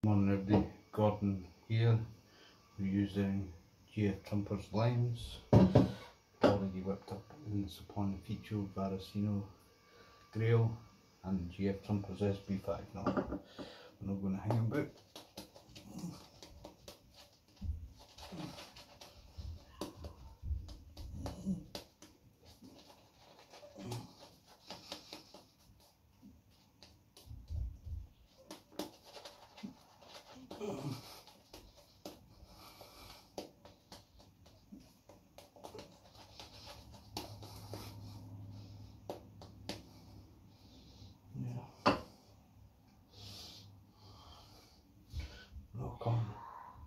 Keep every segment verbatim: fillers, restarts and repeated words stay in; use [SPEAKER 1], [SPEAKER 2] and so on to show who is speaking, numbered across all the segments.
[SPEAKER 1] Morning everybody, Gordon here. We're using G F Trumpers limes, already whipped up in the Sapone Ficcio Varasino Grail and G F Trumpers S B five. Now, we're not going to hang about. Yeah. Look on.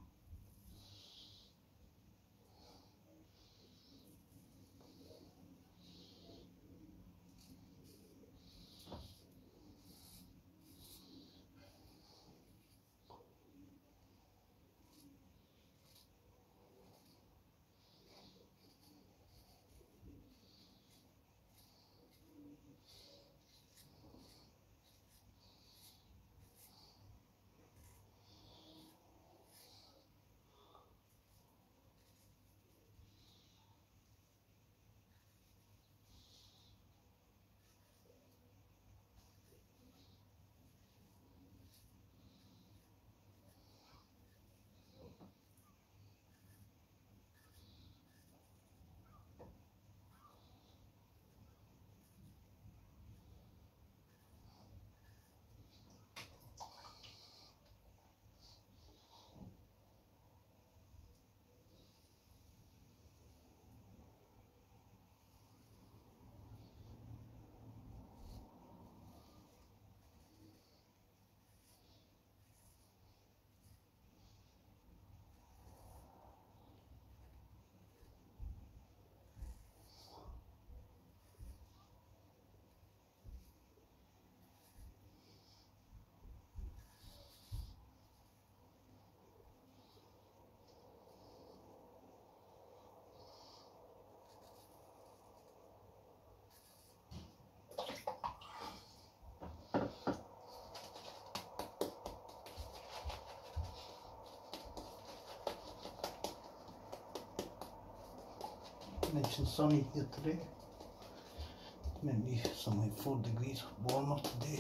[SPEAKER 1] Nice and sunny here today. Maybe something like four degrees warmer today.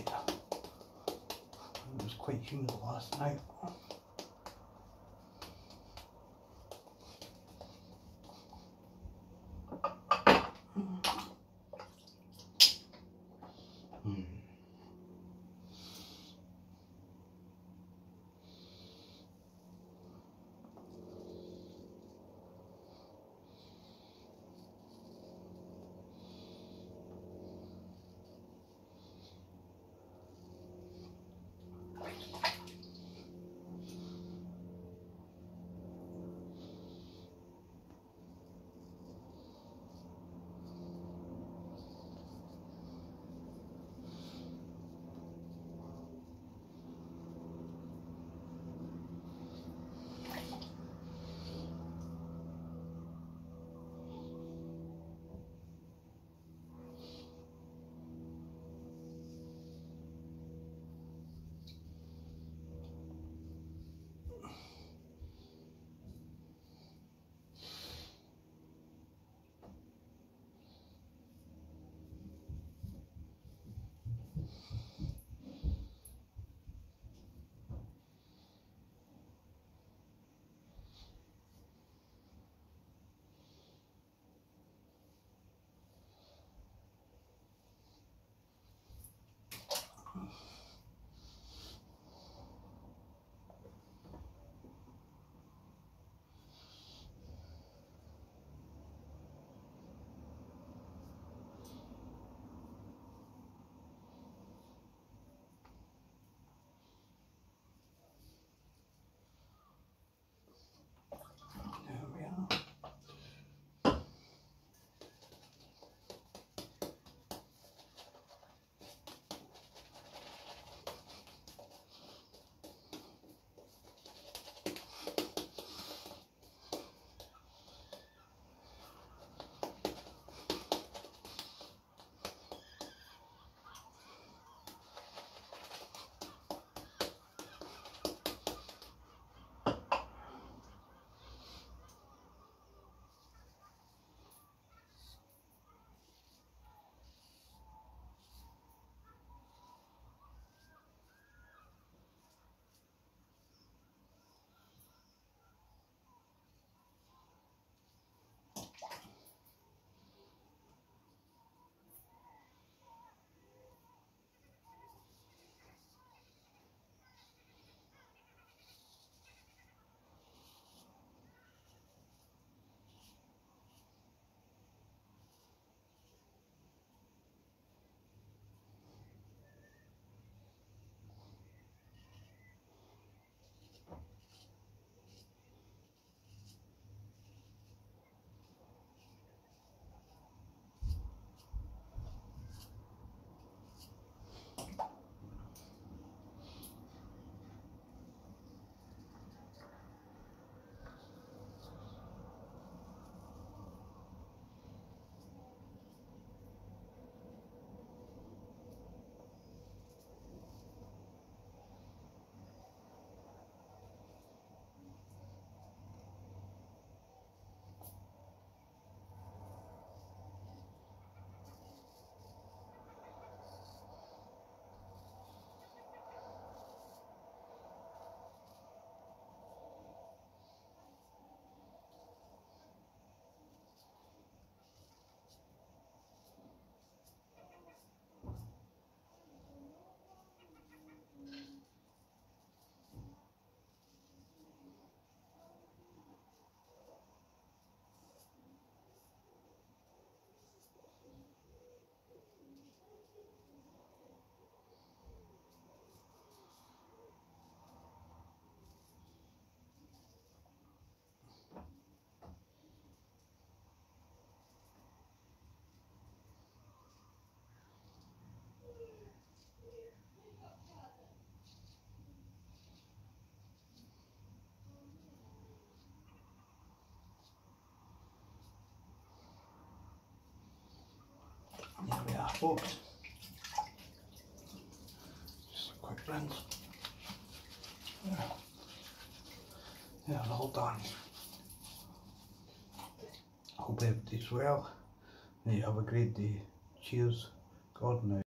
[SPEAKER 1] It was quite humid last night. Mm. There we are, folks. Just a quick rinse. There, they're all done. Hope everybody's well. You have a great day. Cheers. God now.